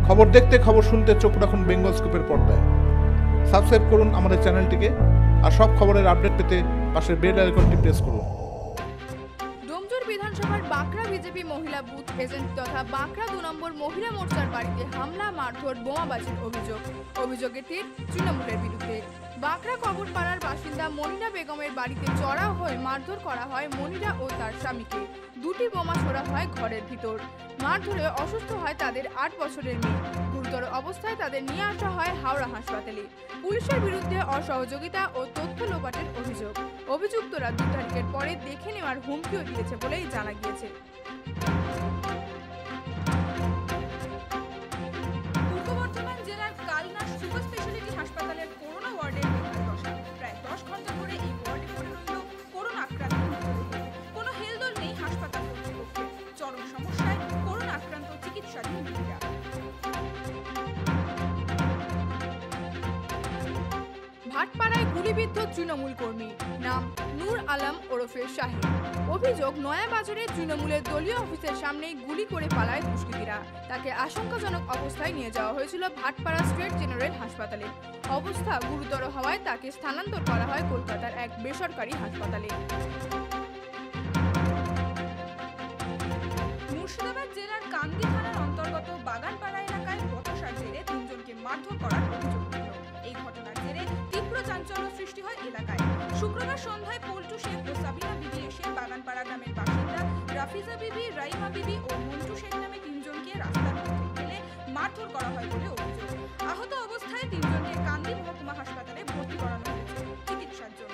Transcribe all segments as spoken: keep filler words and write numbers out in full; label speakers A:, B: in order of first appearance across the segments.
A: খবর দেখতে, খবর শুনতে চোখ রাখুন বেঙ্গল স্কুপের পর্দায়। সাবস্ক্রাইব করুন আমাদের চ্যানেলটিকে, আর সব খবরের আপডেট পেতে পাশের বেল আইকনটি প্রেস করুন।
B: ডোমজুর বিধানসভার বাঁকড়া বিজেপি মহিলা বুথ এজেন্ট তথা বাঁকড়া দু নম্বর মহিলা মোর্চার বাড়িতে হামলা, মারধর, বোমাবাজির অভিযোগ। অভিযোগের তীর তৃণমূলের বিরুদ্ধে। বাঁকড়া কবরপাড়ার বাসিন্দা মনিরা বেগমের বাড়িতে চড়াও হয়ে মারধর করা হয় মনিরা ও তার স্বামীকে। দুটি বোমা ছোড়া হয় ঘরের ভিতর। মারধরে অসুস্থ হয় তাদের আট বছরের মেয়ে। গুরুতর অবস্থায় তাদের নিয়ে আসা হয় হাওড়া হাসপাতালে। পুলিশের বিরুদ্ধে অসহযোগিতা ও তথ্য লোপাটের অভিযোগ। অভিযুক্তরা দু তারিখের পরে দেখে নেওয়ার হুমকিও দিয়েছে বলেই জানা গিয়েছে। পূর্ব বর্ধমান জেলার কালনা সুপার স্পেশালিটি হাসপাতালের করোনা ওয়ার্ডের দশা। প্রায় দশ ঘন্টা ধরে এই ওয়ার্ডে পড়ে রইল করোনা আক্রান্ত মৃতদেহ। কোনো হেলদোল নেই হাসপাতাল কর্তৃপক্ষের। চরম সমস্যায় করোনা আক্রান্ত চিকিৎসাধীন রোগীরা। ভাটপাড়ায় গুলিবিদ্ধ তৃণমূল কর্মী, নাম নূর আলম ওরফে শাহিন। অভিযোগ, নয়াবাজারে তৃণমূলের দলীয় অফিসের সামনেই গুলি করে পালায় দুষ্কৃতীরা। তাকে আশঙ্কাজনক অবস্থায় নিয়ে যাওয়া হয়েছিল ভাটপাড়া স্টেট জেনারেল হাসপাতালে। অবস্থা গুরুতর হওয়ায় তাকে স্থানান্তর করা হয় কলকাতার এক বেসরকারি হাসপাতালে। মুর্শিদাবাদ জেলার কান্দি থানার অন্তর্গত বাগানপাড়া এলাকায় বচসার জেরে তিনজনকে মারধর করার অভিযোগ ছিল। এই ঘটনার জেরে তীব্র চাঞ্চল্য সৃষ্টি হয় এলাকায়। শুক্রবার সন্ধ্যায় পল্টু শেখ ও সাবিনা বিবি এসে বাগানপাড়া গ্রামের বাসিন্দা রাফিজা বিবি, রাইমা বিবি ও মন্টু শেখ নামে তিনজনকে রাস্তার মধ্যে ফেলে মারধর করা হয় বলে অভিযোগ। আহত অবস্থায় তিনজনকে কান্দি মহকুমা হাসপাতালে ভর্তি করানো হয়েছে চিকিৎসার জন্য।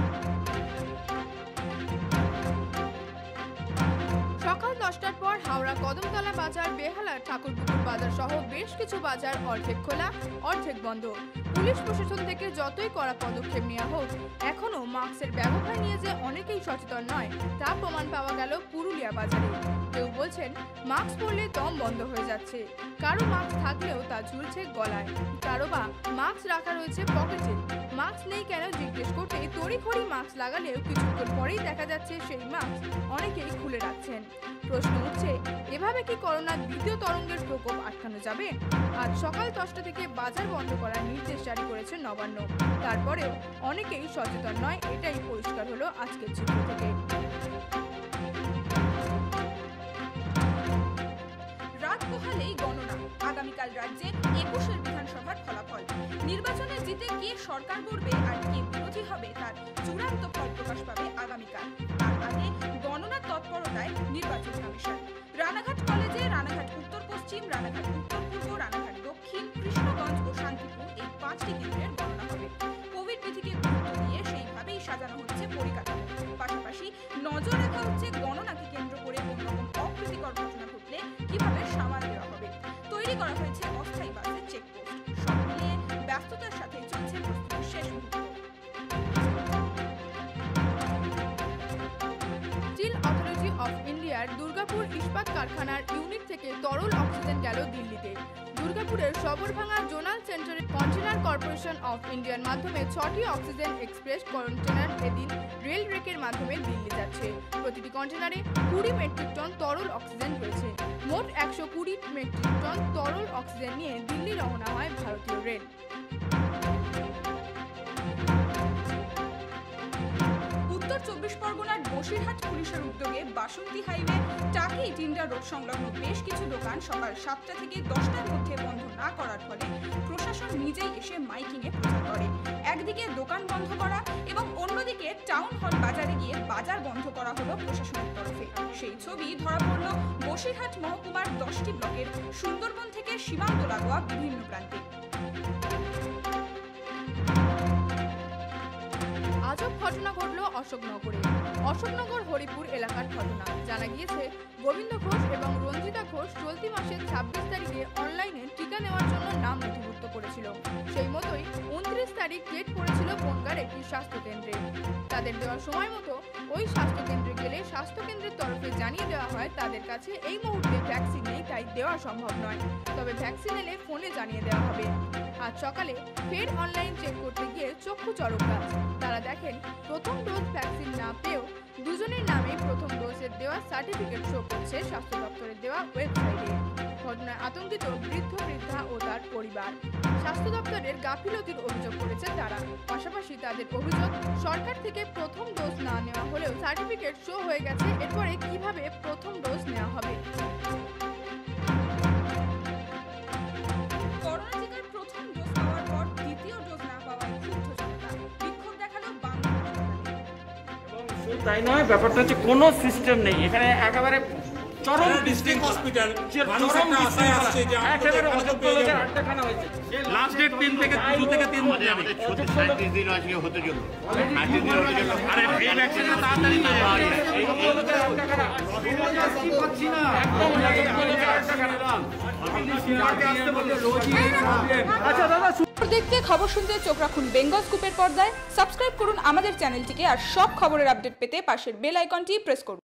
B: সকাল দশটার পর হাওড়া কদমতলা বাজার, বেহালার ঠাকুরপুকুর বাজার সহ বেশ কিছু বাজার অর্ধেক খোলা, অর্ধেক বন্ধ। পুলিশ প্রশাসন থেকে যতই কড়া পদক্ষেপ নেওয়া হোক, এখনো মাস্কের ব্যবহার নিয়ে যে অনেকেই সচেতন নয় তা প্রমাণ পাওয়া গেল পুরুলিয়া বাজারে। কেউ বলছেন মাস্ক পরলে দম বন্ধ হয়ে যাচ্ছে, কারো মাস্ক থাকলেও তা ঝুলছে গলায়, কারো বা মাস্ক রাখা রয়েছে পকেটে। মাস্ক নেই কেন জিজ্ঞেস করতে তড়িঘড়ি মাস্ক লাগালেও কিছুক্ষণ পরেই দেখা যাচ্ছে সেই মাস্ক অনেকেই খুলে রাখছেন। প্রশ্ন উঠছে, এভাবে কি করোনার দ্বিতীয় তরঙ্গের প্রকোপ আটকানো যাবে? আজ সকাল দশটা থেকে বাজার বন্ধ করার নির্দেশ জারি করেছে নবান্ন। তারপরেও অনেকেই সচেতন নয়, এটাই পরিষ্কার হলো আজকের চিত্র থেকে। রাত পোহালেই গণনা। আগামীকাল রাজ্যে একুশের বিধানসভার ফলাফল। নির্বাচনে জিতে কে সরকার গড়বে আর কে বিরোধী হবে তার চূড়ান্ত ফল প্রকাশ পাবে আগামীকাল। তার আগে গণনার তৎপরতায় নির্বাচন কমিশন। রানাঘাট কলেজে রানাঘাট উত্তর পশ্চিম, রানাঘাট উত্তর পূর্ব, রানাঘাট দক্ষিণ, কৃষ্ণগঞ্জ ও শান্তিপুর এই পাঁচটি কেন্দ্রের গণনা হবে। কোভিড বিধিকে গুরুত্ব দিয়ে সেইভাবেই সাজানো হচ্ছে পরিকাঠামো। পাশাপাশি নজর রাখা হচ্ছে গণনাকে কেন্দ্র করে কোনো রকম অপ্রীতিকর ঘটনা ঘটলে কিভাবে সামাল দেওয়া হবে। তৈরি করা হয়েছে অস্থায়ী বাসের চেকপোস্ট। সব মিলিয়ে ব্যস্ততার সাথে চলছে প্রস্তুতির শেষ মুহূর্ত। স্টিল অথরিটি অফ ইন্ডিয়ার দুর্গাপুর ইস্পাত কারখানার ইউনিট থেকে তরল অক্সিজেন গেল দিল্লিতে। দুর্গাপুরের সবরভাঙ্গা জোনাল সেন্টারে কন্টেনার কর্পোরেশন অফ ইন্ডিয়ার মাধ্যমে ছটি অক্সিজেন এক্সপ্রেস কন্টেনার এদিন রেল রেকের মাধ্যমে দিল্লি যাচ্ছে। প্রতিটি কন্টেনারে কুড়ি মেট্রিক টন তরল অক্সিজেন রয়েছে। মোট একশো কুড়ি মেট্রিক টন তরল অক্সিজেন নিয়ে দিল্লি রওনা হয় ভারতীয় রেল। উত্তর চব্বিশ পরগনার বসিরহাট পুলিশের উদ্যোগে বাসন্তী হাইওয়ে টাকি টিন্ডা রোড সংলগ্ন বেশ কিছু দোকান সকাল সাতটা থেকে দশটার মধ্যে বন্ধ না করার ফলে প্রশাসন নিজেই এসে মাইকিংয়ে প্রচার করে। একদিকে দোকান বন্ধ করা এবং অন্যদিকে টাউন হল বাজারে গিয়ে বাজার বন্ধ করা হলো প্রশাসনের তরফে। সেই ছবি ধরা পড়ল বসিরহাট মহকুমার দশটি ব্লকের সুন্দরবন থেকে সীমান্ত লাগোয়া বিভিন্ন প্রান্তে। আজব ঘটনা ঘটল অশোকনগরে। অশোকনগর হরিপুর এলাকার ঘটনা। জানা গিয়েছে, গোবিন্দ ঘোষ এবং রঞ্জিতা ঘোষ চলতি মাসের ছাব্বিশ তারিখে অনলাইনে টিকা নেওয়ার জন্য নাম নথিভুক্ত করেছিল। সেই মতোই উনত্রিশ তারিখ ডেট পড়েছিল বনগাঁর একটি স্বাস্থ্যকেন্দ্রে। তাদের দেওয়ার সময় মতো ওই স্বাস্থ্যকেন্দ্রে গেলে স্বাস্থ্যকেন্দ্রের তরফে জানিয়ে দেওয়া হয় তাদের কাছে এই মুহূর্তে ভ্যাকসিন নেই, তাই দেওয়া সম্ভব নয়, তবে ভ্যাকসিন এলে ফোনে জানিয়ে দেওয়া হবে। আজ সকালে ফের অনলাইন চেক করতে গিয়ে চক্ষু চড়ক গাছ। তারা দেখেন প্রথম ডোজ ভ্যাকসিন না পেয়েও দুজনের নামে প্রথম ডোজের দেওয়া সার্টিফিকেট শো করছে স্বাস্থ্য দপ্তরের দেওয়া ওয়েবসাইটে। ঘটনায় আতঙ্কিত বৃদ্ধ বৃদ্ধা পরিবার। স্বাস্থ্য দপ্তরের গাফিলতির অভিযোগ করেছেন তারা। পাশাপাশি তাদের অভিযোগ, সরকার থেকে প্রথম ডোজ না নেওয়া হলেও সার্টিফিকেট শো হয়ে গেছে, এরপরে কিভাবে প্রথম ডোজ নেওয়া হবে।
C: করোনা টিকার প্রথম ডোজ পাওয়ার পর দ্বিতীয় ডোজ না পাওয়ায় ক্ষুব্ধ জনতা। বিক্ষোভ দেখালো বাংলা।
D: এবং তাই নয়, ব্যাপারটা হচ্ছে কোনো সিস্টেম নেই এখানে, একেবারে চরম
E: ডিস্ট্রিক্ট হসপিটাল মানুষ
D: চরম
E: একটা আশায় আসছে যে
D: একেবারে
E: আমরা তো
D: অযোগ্য
E: পেয়ে
D: লোকের
E: যাবো।
D: আড্ডাখানা হয়েছে।
F: লাস্ট ডেট তিন থেকে দু থেকে তিন দিন যাবে সাঁত্রিশ দিন আজকে হতে চলল সাঁত্রিশ দিন হতে চলল আরে এই ভ্যাকসিনটা তাড়াতাড়ি নিয়ে যাবে
D: অযোগ্য লোকের আড্ডাখানা। একদম অযোগ্য লোকের আড্ডাখানা। আচ্ছা দাদা,
C: দেখতে খবর শুনতে চোখ রাখুন বেঙ্গল স্কুপের পর্দায়। সাবস্ক্রাইব করুন আমাদের চ্যানেলটিকে আর সব খবরের আপডেট পেতে পাশের বেল আইকনটি প্রেস করুন।